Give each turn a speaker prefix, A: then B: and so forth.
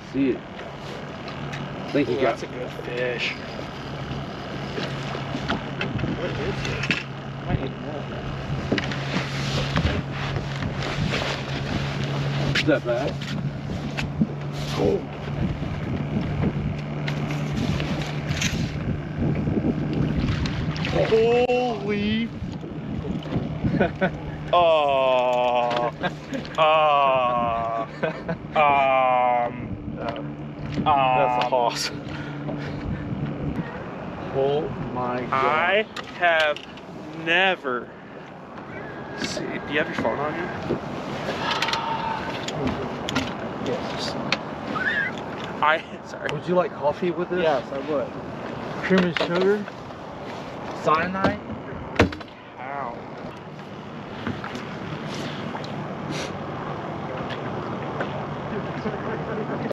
A: see it. I think he got.
B: That's a good fish. What is it? I might need more.
A: Is that bad?
B: Oh. Holy. Oh. That's a hoss.
A: Oh my god.
B: I have never. See, do you have your phone on you?
A: Yes.
B: Sorry.
A: Would you like coffee with this?
B: Yes, I would.
A: Cream and sugar? Cyanide?